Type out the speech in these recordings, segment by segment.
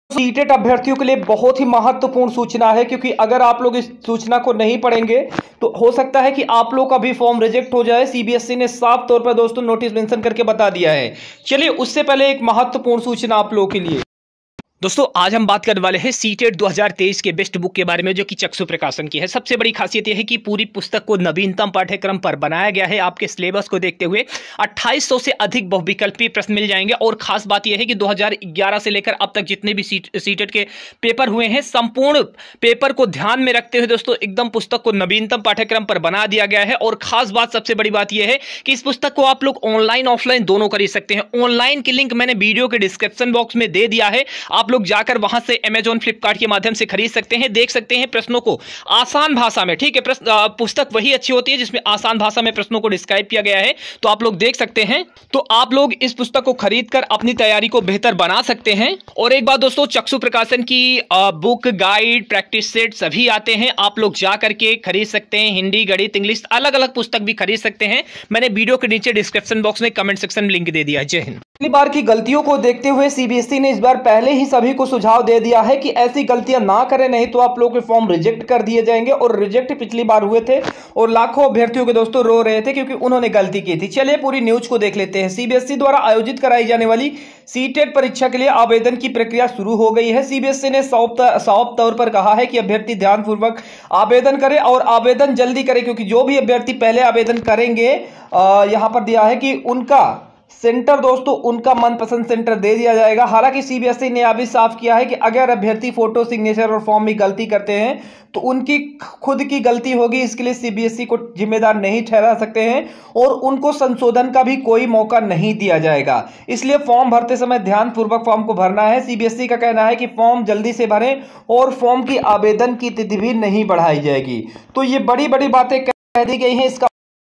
CTET अभ्यर्थियों के लिए बहुत ही महत्वपूर्ण सूचना है, क्योंकि अगर आप लोग इस सूचना को नहीं पढ़ेंगे तो हो सकता है कि आप लोग का भी फॉर्म रिजेक्ट हो जाए। सीबीएसई ने साफ तौर पर दोस्तों नोटिस मेंशन करके बता दिया है। चलिए उससे पहले एक महत्वपूर्ण सूचना आप लोगों के लिए। दोस्तों आज हम बात करने वाले हैं सीटेट 2023 के बेस्ट बुक के बारे में, जो कि चक्षु प्रकाशन की है। सबसे बड़ी खासियत यह है कि पूरी पुस्तक को नवीनतम पाठ्यक्रम पर बनाया गया है। आपके सिलेबस को देखते हुए 2800 से अधिक बहुविकल्पीय प्रश्न मिल जाएंगे। और खास बात यह है कि 2011 से लेकर अब तक जितने भी सीटेट के पेपर हुए हैं, संपूर्ण पेपर को ध्यान में रखते हुए दोस्तों एकदम पुस्तक को नवीनतम पाठ्यक्रम पर बना दिया गया है। और खास बात, सबसे बड़ी बात यह है कि इस पुस्तक को आप लोग ऑनलाइन ऑफलाइन दोनों खरीद सकते हैं। ऑनलाइन की लिंक मैंने वीडियो के डिस्क्रिप्शन बॉक्स में दे दिया है। आप लोग जाकर वहां से अमेज़न फ्लिपकार्ट के माध्यम से खरीद सकते हैं। देख सकते हैं प्रश्नों को आसान भाषा में, ठीक है। पुस्तक वही अच्छी होती है जिसमें आसान भाषा में प्रश्नों को डिस्क्राइब किया गया है, तो आप लोग देख सकते हैं। तो आप लोग इस पुस्तक को खरीदकर अपनी तैयारी को बेहतर बना सकते हैं। और एक बात दोस्तों, चक्षु प्रकाशन की बुक, गाइड, प्रैक्टिस सेट सभी आते हैं। आप लोग जाकर के खरीद सकते हैं। हिंदी, गणित, इंग्लिश अलग अलग पुस्तक भी खरीद सकते हैं। मैंने वीडियो के नीचे डिस्क्रिप्शन बॉक्स में कमेंट सेक्शन में लिंक दे दिया है। जय हिंद। पिछली बार की गलतियों को देखते हुए सीबीएसई ने इस बार पहले ही सभी को सुझाव दे दिया है कि ऐसी गलतियां ना करें, नहीं तो आप लोगों के फॉर्म रिजेक्ट कर दिए जाएंगे। और रिजेक्ट पिछली बार हुए थे और लाखों अभ्यर्थियों के दोस्तों रो रहे थे क्योंकि उन्होंने गलती की थी। चलिए पूरी न्यूज को देख लेते हैं। सीबीएसई द्वारा आयोजित कराई जाने वाली सीटेट परीक्षा के लिए आवेदन की प्रक्रिया शुरू हो गई है। सीबीएसई ने साफ तौर पर कहा है कि अभ्यर्थी ध्यानपूर्वक आवेदन करें और आवेदन जल्दी करें, क्योंकि जो भी अभ्यर्थी पहले आवेदन करेंगे, यहां पर दिया है कि उनका सेंटर दोस्तों, उनका मनपसंद सेंटर दे दिया जाएगा। हालांकि सीबीएसई ने यह भी साफ किया है कि अगर अभ्यर्थी फोटो, सिग्नेचर और फॉर्म में गलती करते हैं तो उनकी खुद की गलती होगी। इसके लिए सीबीएसई को जिम्मेदार नहीं ठहरा सकते हैं और उनको संशोधन का भी कोई मौका नहीं दिया जाएगा। इसलिए फॉर्म भरते समय ध्यानपूर्वक फॉर्म को भरना है। सीबीएसई का कहना है कि फॉर्म जल्दी से भरें और फॉर्म की आवेदन की तिथि भी नहीं बढ़ाई जाएगी। तो ये बड़ी बड़ी बातें कह दी गई हैं। इसका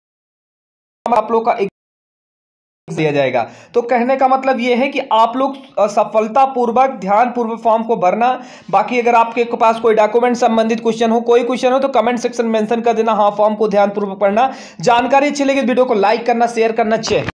आप लोग का दिया जाएगा। तो कहने का मतलब यह है कि आप लोग सफलतापूर्वक ध्यानपूर्वक फॉर्म को भरना। बाकी अगर आपके पास कोई डॉक्यूमेंट संबंधित क्वेश्चन हो, कोई क्वेश्चन हो, तो कमेंट सेक्शन में मेंशन कर देना। हाँ, फॉर्म को ध्यानपूर्वक पढ़ना। जानकारी अच्छी लगी वीडियो को लाइक करना, शेयर करना चाहिए।